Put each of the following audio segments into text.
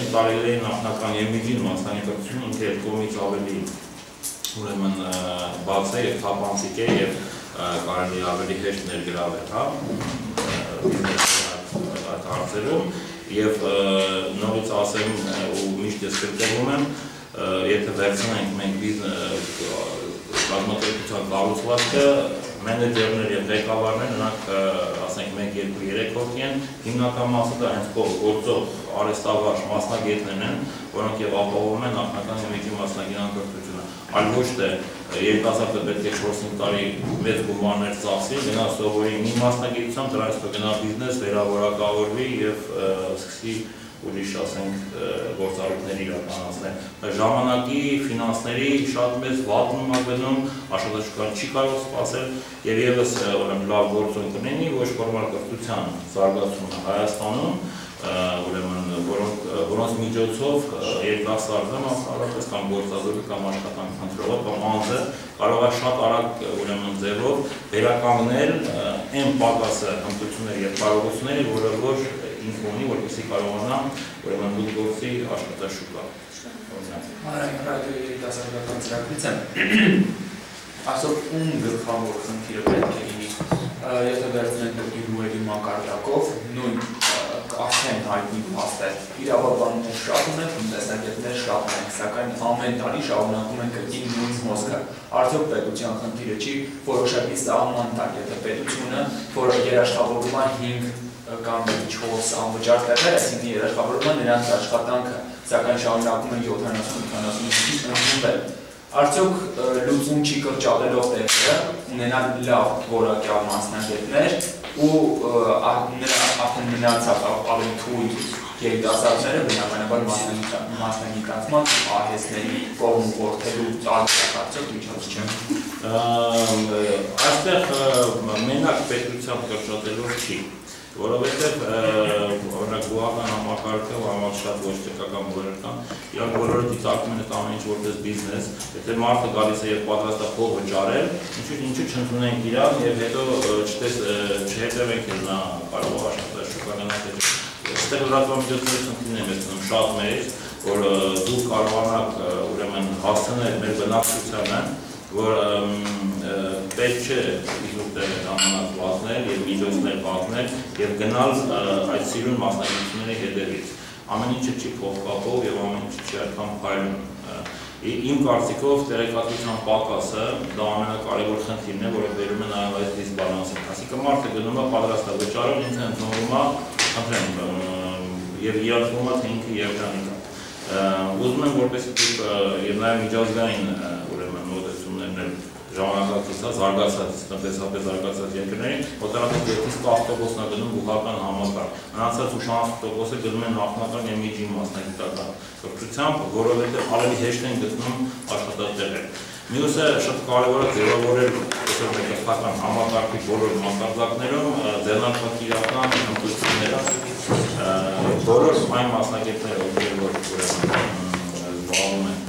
տարիների նախնական եմիջին մասնագիտությունը ինքը այդ կողմից ավելի ուրեմն բաց է եւ թափանցիկ է եւ կարելի ավելի հեշտ ներգրավել, հա, այդ հարցերում եւ նորից ասեմ ու միշտ ես կրկնում եմ, եթե վերցնենք մենք բազմատեսության կառուցվածքը, մենեջերներ եւ ղեկավարներ, նրանք ասենք 1-2-3 հոգի են, հիմնական մասը դա հենց գործող արհեստավարժ մասնագետներն են, որոնք եւ ապահովում են նախնական եմիջի մասնագիտությունը, այլ ոչ թե երիտասարդը պետք է 4-5 տարի մեծ գումարներ ծախսի, գնա սովորի մի մասնագիտությամբ, դրանից հետո գնա բիզնես, վերավորակավորվի եւ սկսի ուրիշ ասենք գործառույթներ իրականացնել։ Ժամանակի, ֆինանսների շատ մեծ վատում է գնում, աշխատաշուկան չի կարող սպասել եւ եւս լավ գործոն կունենի ոչ ֆորմալ կրթության զարգացումը Հայաստանում, ուրեմն որոնց միջոցով երիտասարդը մասնավորապես կամ գործազուրկը կամ աշխատանք խնդրողը կամ անձը կարող է շատ արագ ուրեմն ձևով վերականգնել այն պակասը հմտությունների եւ կարողությունների, որը որ ինքը ունի, որպեսզի կարողանա ուրեմն դու գործի աշխատաշուկա։ Հանրային երիտասարդական ծրագրից եմ այսօր ում գլխավոր խնդիրը պետք է լինի, եթե վերցնենք դեպի հույերի մակարդակով, նույն արդեն հայտնի փաստ է, իրավաբաններ շատ ունենք, տնտեսագետներ շատ ունենք, սակայն ամեն տարի շարունակում են կրկին նույն հոսքը։ Արդյոք պետության խնդիրը չի որոշակի սահման տակ, եթե պետությունը, որը երաշխավորում է 5 կամ 4 անվճար տեղեր, այսինքն երաշխավորում է նրանց աշխատանքը, սակայն շարունակում են 70-80-ից ընդունվել։ Արդյոք լուծում չի կրճատելով տեղերը, ունենալ լավ որակյալ մասնագետներ ու արդեն մնացած ավելի թույլ երիտասարդները բնականաբար մասնագիտացման արհեստների կողմ որդելու արդյոք միջոց չեն։ Այստեղ մենակ պետությամբ կրճատելով չի, որովհետև օրինակ գյուղական համակարգը համար շատ ոչ տեղական բոլոր կան, իրանք բոլորը դիտարկում են այդ ամեն ինչ որպես բիզնես, եթե մարդը գալիս է եւ պատրաստ է փող վճարել, ինչու չընդունենք իրան եւ հետո չհետևենք նա կարող է աշխատաշուկա գնալ։ Այստեղ լրատվամիջոցների խնդիրն է մեծ շատ մեծ, որ դուք կարողանաք ուրեմն հասցնել մեր բնակչությանը, որ պետք չէ իզուր տեղեր ժամանակ վազնել եւ միջոցներ վազնել եւ գնալ այդ սիրուն մասնագիտությունների հետևից։ Ամեն ինչը չի փոխկապով եւ ամեն ինչը չի այդքան փայլուն։ Իմ կարծիքով տեղեկատվության պակասը դա ամենակարևոր խնդիրն է, որը բերում է նաեւ այս դիսբալանսին։ Այսինքն մարդը գնում է պատրաստ է վճարել, ինքը ընդունում է, խնդրեմ, եւ իրացում է թե ինքը երջանիկ է։ Ուզում եմ որպեսզի դուք եւ նաեւ միջազգային ուրեմն մոտեցումներն ժամանակակցած, զարգացած, տնտեսապես զարգացած երկրներին, մոտավորապես 7-10%-ն է գնում գյուղական համակարգ, մնացած 80%-ը գնում են նախնական եմիջի մասնագիտական կրթությամբ, որովհետև ավելի հեշտ են գտնում աշխատատեղեր։ Մյուսը շատ կարևոր է ձևավորել տնտեսական համակարգի բոլոր մակարդակներում ձեռնարկատիրական հմտությունները, բոլոր այն մասնագետները, որ զբաղվում են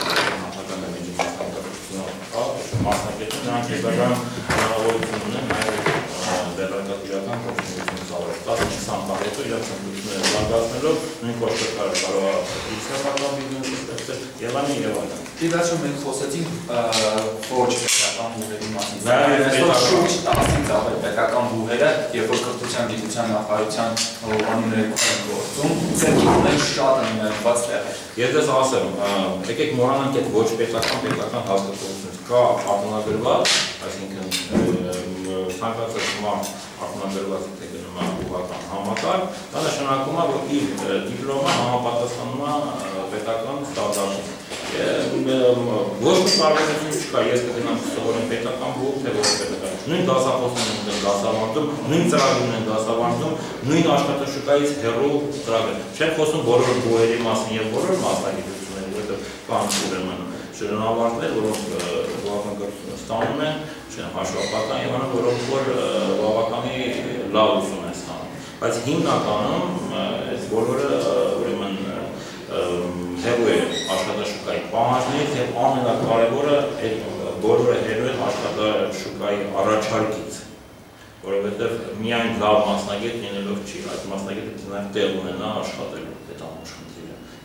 մասնակետին նրանք հետագան հնարավորություն ունեն նաև ձեռնարկատիրական կողմնություն ծավալ 10-20 տարի հետո իրենց հմտությունները զարգացնելով նույն կողմնակարը կարող է իսկական բիզնեսը ստեղծել եւ այլն։ Ի վերջո մենք խոսեցինք ոչ պետական բուհերի մասին։ Այսօր շուրջ 10-ից ավել պետական բուհերը, երբ որ կրթության գիտության նախարարության անուններով են գործում, ձեր ունեն շատ ընդգրկված տեղեր։ Ես դες ասեմ, եկեք մոռանանք այդ ոչ պետական հասկացությունից։ Կա արտոնագրված, այսինքն ցանկացած մարդ արտոնագրված թե գնում է գյուղական համակարգ, դա նշանակում է, որ իր դիպլոմը համապատասխանում է պետական ստանդարտին։ Ոչ մի տարբերություն չկա, ես կգնամ սովորեմ պետական բուհ, թե ոչ պետական։ Նույն դասախոսներն են դասավանդում, նույն ծրագրերն են դասավանդում, նույն աշխատաշուկայից հեռու ծրագրեր։ Չեմ խոսում բոլոր բուհերի մասին եւ բոլոր մասնագիտությունների, որտեղ կան ուրեմն շրջանավարտներ, որոնք բավական կրթություն ստանում են, հաշվապատական եւ այլն, որոնք որ բավականի լավ ուսում են ստանում։ Բայց հիմնականում այս բոլորը ուրեմն հեռու է աշխատաշուկայի պահանջներից եւ ամենակարևորը բոլորը հեռու են աշխատաշուկայի առաջարկից, որովհետեւ միայն լավ մասնագետ լինելով չի, այդ մասնագետը նաև տեղ ունենա աշխատելու այդ ամբողջ խնդիրը։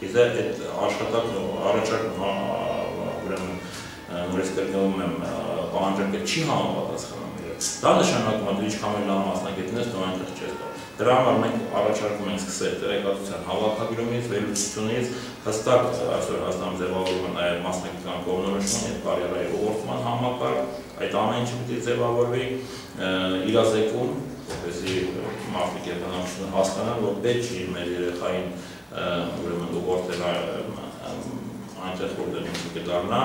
Իսկ այդ աշխատանքը առաջարկում ուրեմն նորից կրկնում եմ պահանջարկը չի համապատասխանում իրենց։ Դա նշանակում է դու ինչքան էլ լավ մասնագետն ես, դու այնտեղ չես գա։ Դրա համար մենք առաջարկում ենք սկսել տեղեկատվության հավաքագրումից, վերլուծությունից, հստակ այսօր հաստատ ձևավորվում է նաև մասնագիտական կողմնորոշման եւ կարիերայի ուղղորդման համակարգ, այդ ամեն ինչը պետք է ձևավորվի, իրազեկում, որպեսզի մարդիկ եւ բնակչությունը հասկանան, որ պետք չի մեր երեխային ուրեմն ուղղորդել այնտեղ որտեղ ինքը կդառնա։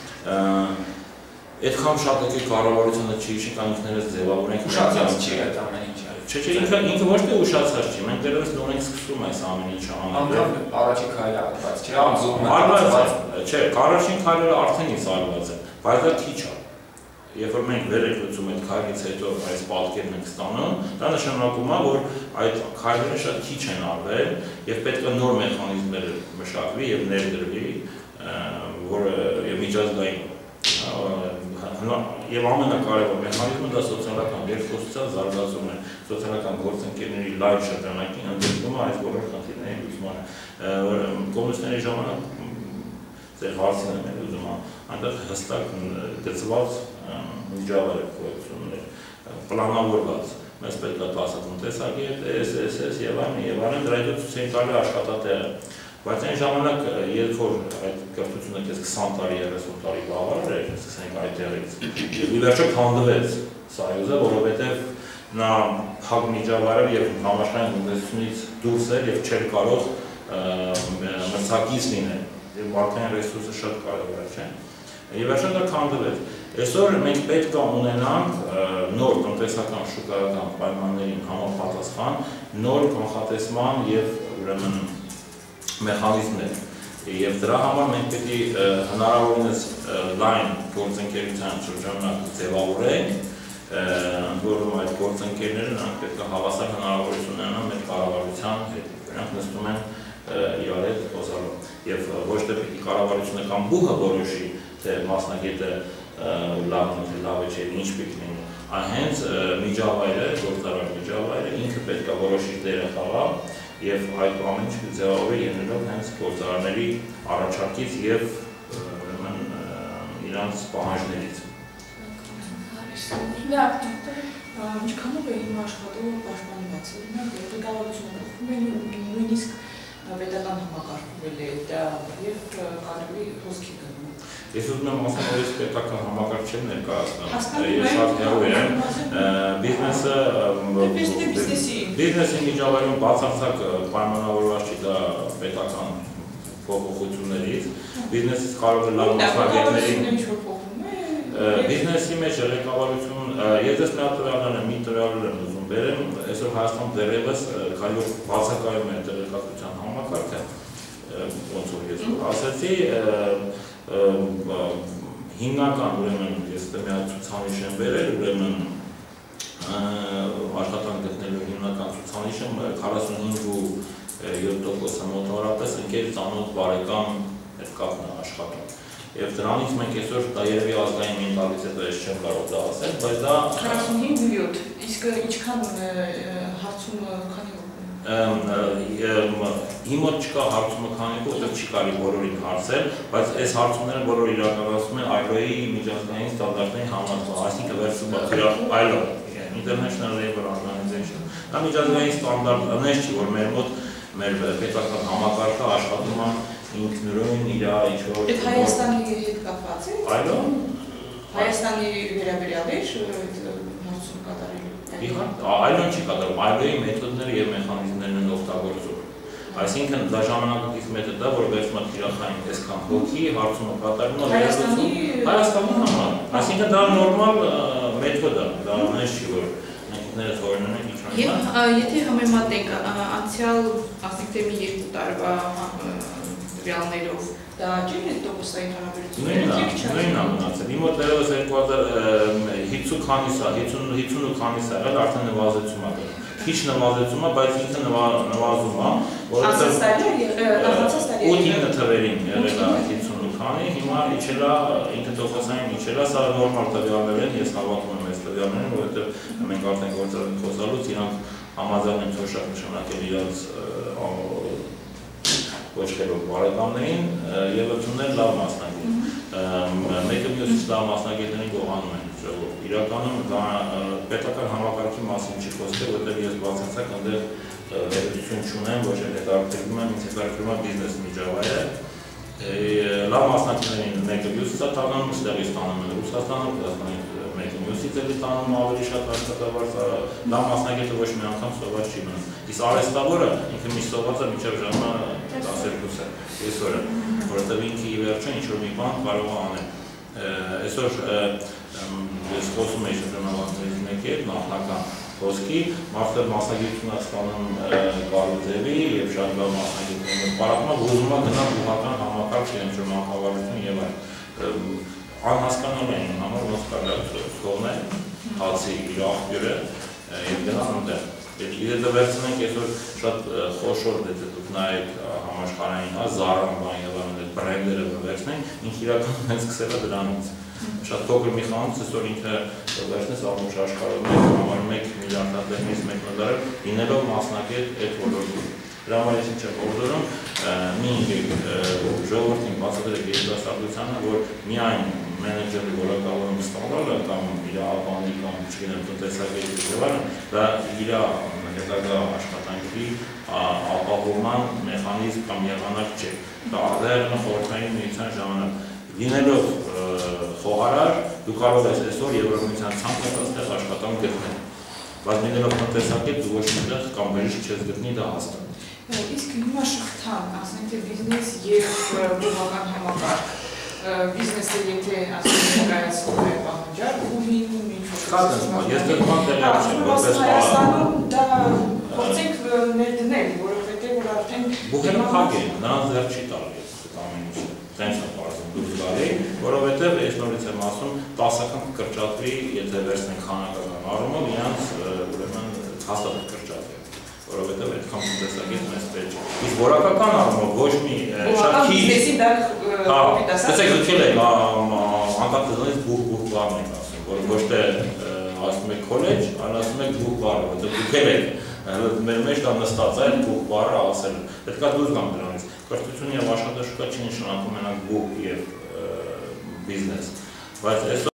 Այդքան շատ եկեք կառավարությունը չի շիկան ինքներս ձևավորենք ուշացած չի այդ ամեն ինչը։ Չէ, ինքը ոչ թե ուշացած չի, մենք դեռևս ունենք սկսում այս ամեն ինչը անել։ Անկամ առաջի քայլը արված չէ, ամզում է։ Արված է, չէ, առաջին քայլերը արդեն իսկ արված են, բայց դա քիչ է։ Երբ որ մենք վեր ենք լուծում այդ քայլից հետո այս պատկերն ենք ստանում, դա նշանակում է, որ այդ քայլերը շատ քիչ են արվել եւ պետք է նոր մեխանիզմներ մշակվի եւ ներդրվի, որը եւ միջազգային եւ ամենակարևոր մեխանիզմը դա սոցիալական երկխոսության զարգացումն է, սոցիալական գործընկերների լայվ շրջանակի ընդգրկումը այս բոլոր խնդիրների լուծմանը, որ կոմունիստների ժամանակ ձեր հարցին եմ ուզում այնտեղ հստակ գծված միջավայր գոյություններ, պլանավորված, մեզ պետք է 10 տնտեսագետ, SSS եւ այլն, դրա հետ ցույց են տալի աշխատատեղը։ Բայց այն ժամանակ, երբ որ այդ կրթությունը քեզ 20 տարի, 30 տարի բավարար էր, սկսենք այդտեղից, եւ ի վերջո քանդվեց Սոյուզը, որովհետեւ նա փակ միջավայրով եւ համաշխարհային տնտեսությունից դուրս էր եւ չէր կարող մրցակից լինել։ Եվ մարդկային ռեսուրսը շատ կարևոր է, չէ՞։ Եվ վերջում դա քանդվեց։ Այսօր մենք պետք է ունենանք նոր տնտեսական շուկայական պայմաններին համապատասխան նոր կանխատեսման եւ ուրեմն մեխանիզմներ։ Եվ դրա համար մենք պետք է հնարավորինս լայն գործընկերության շրջանակ ձևավորենք, ընդ որում այդ գործընկերները նրանք պետք է հավասար հնարավորություն ունենան մեր կառավարության հետ։ Նրանք նստում են իրար հետ խոսալու եւ ոչ թե պետք է կառավարությունը կամ բուհը որոշի, թե մասնագետը լավն է, լավը չէ, ինչ պետք է լինի, այլ հենց միջավայրը, գործարար միջավայրը ինքը պետք է որոշի դերը խաղա եւ այդ ամեն ինչը ձևավորվի ելնելով հենց գործարարների առաջարկից եւ ուրեմն իրանց պահանջներից։ Ինչքանով է հիմա աշխատում պաշտպանված, օրինակ ղեկավարությունը փոխվում է նույնիսկ պետական համակարգում է դա եւ կարելի խոսքի գնում։ Ես ուզում եմ ասեմ, որ ես պետական համակարգ չեմ ներկայացնում, ես շատ հեռու եմ, բիզնեսի միջավայրում բացարձակ պայմանավորված չի դա պետական փոփոխություններից, բիզնեսից կարող է լավ մասնագետների բիզնեսի մեջ ղեկավարություն, ես ես մի հատ տվյալներ եմ, մի տվյալներ եմ ուզում բերեմ, այսօր Հայաստանում դեռևս քանի որ բացակայում է տեղեկատվության համակարգը, ոնց որ ես ասացի, հիմնական ուրեմն ես մի հատ ցուցանիշ եմ բերել, ուրեմն աշխատանք գտնելու հիմնական ցուցանիշը 45.7% մոտավորապես ընկեր ծանոթ բարեկամ հետ կապն է աշխատում։ Եվ դրանից մենք այսօր դա երևի ազգային մենտալիտետը ես չեմ կարող դա ասել, բայց դա 45.7, իսկ ինչքան հարցումը քանի Իմ մոտ չկա հարցումը քանի որտեղ չի կարելի բոլորին հարցել, բայց այս հարցումները բոլոր իրականացվում են ILO-ի միջազգային ստանդարտների համաձայն, այսինքն վերցում է ILO, International Labour Organization, դա միջազգային ստանդարտներ չի, որ մեր մոտ մեր պետական համակարգը աշխատում է ինքնուրույն իր ինչ-որ Այդ Հայաստանի հետ կապված է։ ILO Հայաստանի վերաբերյալ է հարցում կատարելու։ Այլոն չի կատարում, այլոյի մեթոդները եւ մեխանիզմներն են օգտագործում։ Այսինքն դա ժամանակակից մեթոդ է, որ վերցում է թիրախային այսքան հոգի, հարցումը կատարում է Հայաստանի համար։ Այսինքն դա նորմալ մեթոդ է, դա ամենից չի որ մենք ինքներս որոնն ենք ինչ-որ։ Եվ եթե համեմատենք անցյալ ասենք թե մի 2 տարվա տվյալներով դա ջին է տոկոսային հարաբերությունները նույնն է մնացել։ Իմ մոտ դեռևս 2050 քանիս է, 50 քանիս է, այլ արդեն նվազեցում է։ Քիչ նվազեցում է, բայց ինքը նվազում է, որովհետեւ 8-9 թվերին եղել է 50 քանի, հիմա իջել է, ինքը տոկոսային իջել է, սա նորմալ տվյալներ են, ես հավատում եմ այս տվյալներին, որովհետեւ մենք արդեն գործարարին խոսալուց իրանք համաձայն են թոշակ նշանակել իրենց ոչ խելոք բարեկամներին եւ ընդունել լավ մասնագետ։ Մեկը մյուսից լավ մասնագետներին գողանում են ժողովուրդ։ Իրականում դա պետական համակարգի մասին չի խոսքը, որտեղ ես բացարձակ այնտեղ հետաքրքրություն չունեմ, ոչ էլ հետաքրքրում եմ, ինձ հետաքրքրում է բիզնես միջավայրը։ Լավ մասնակիցներին մեկը մյուսից է տանում, ստեղից տանում են Ռուսաստանը, Կազախստանը մեկը մյուսից է տանում ավելի շատ աշխատավարձ, լավ մասնակիցը ոչ մի անգամ սոված չի մնում։ Իսկ արհեստավորը ինքը միշտ սոված է մինչև ժամը 12-ը, այսօրը, որովհետև ինքը ի վերջո ինչ-որ մի բան կարող է անել։ Այսօր ես խոսում եի շրջանավարտներից մեկի հետ նախնական խոսքի, մարդը մասնագիտություն է ստանում Կարուձևի և շատ լավ մասնագիտություն պարապմամբ ուզում է գնալ բուհական համակարգ ինչ-որ մանկավարություն և այլ։ Անհասկանալի է իմ համար, ոնց կարելի թողնել հացի իր աղբյուրը և գնալ այնտեղ։ Եթե վերցնենք այսօր շատ խոշոր դուք նայեք համաշխարհային Zara-ն բան և այլն բրենդերը վերցնենք, ինքը իրականում հենց սկսել է դրանից։ Շատ փոքր մի խանութ այսօր ինքը վերցնես ամբողջ աշխարհում համար 1 միլիարդից 1 դոլար լինելով մասնակետ այդ ոլորտում։ Դրա համար ես ինչ եմ օրդորում, մի ժողովրդին բացատրեք երիտասարդությանը, որ միայն մենեջերի որակավորում ստանալը կամ իր ապանի կամ չգիտեմ տնտեսագետի եւ այլն, դա իր հետագա աշխատանքի ապահովման մեխանիզմ կամ եղանակ չէ։ Դա արտահայտվում խորհրդային միության ժամանակ լինելով խոհարար, դու կարող ես այսօր Եվրոմիության ցանկացած տեղ աշխատանք գտնել։ Բայց լինելով տնտեսագետ դու ոչ մի տեղ կամ բերիչ չես գտնի դա հաստատ։ Իսկ հիմա շղթան, ասենք թե բիզնես եւ բուհական համակարգ, բիզնեսը եթե ասենք ներկայացնում է պահանջար, բուհին ինչ-որ ես դեռ բան տեղյակ չեմ, որպես Հայաստանում դա փորձենք ներդնել, որովհետեւ որ արդեն բուհերը փակ են, նրանց դեռ չի տալի ամեն ինչ։ Տենց է բարձր դուրս գալի, որովհետև ես նորից եմ ասում, 10-ական կրճատվի, եթե վերցնենք խանականական առումով, իրանց ուրեմն հաստատ կրճատվի, որովհետև այդքան տնտեսագետ մեզ պետք չէ։ Իսկ որակական առումով ոչ մի շատ քիչ տեսեք լքել եք անկախ դրանից բուհ բառն եք ասում, որ ոչ թե ասում եք քոլեջ, այլ ասում եք բուհ բառը, որտեղ լքել եք մեր մեջ դա նստած է բուհ բառը ասել։ Պետք է դուրս գամ դրանից։ Կրթություն եւ աշխատաշուկա չի նշանակում մենակ բուհ եւ բիզնես, բայց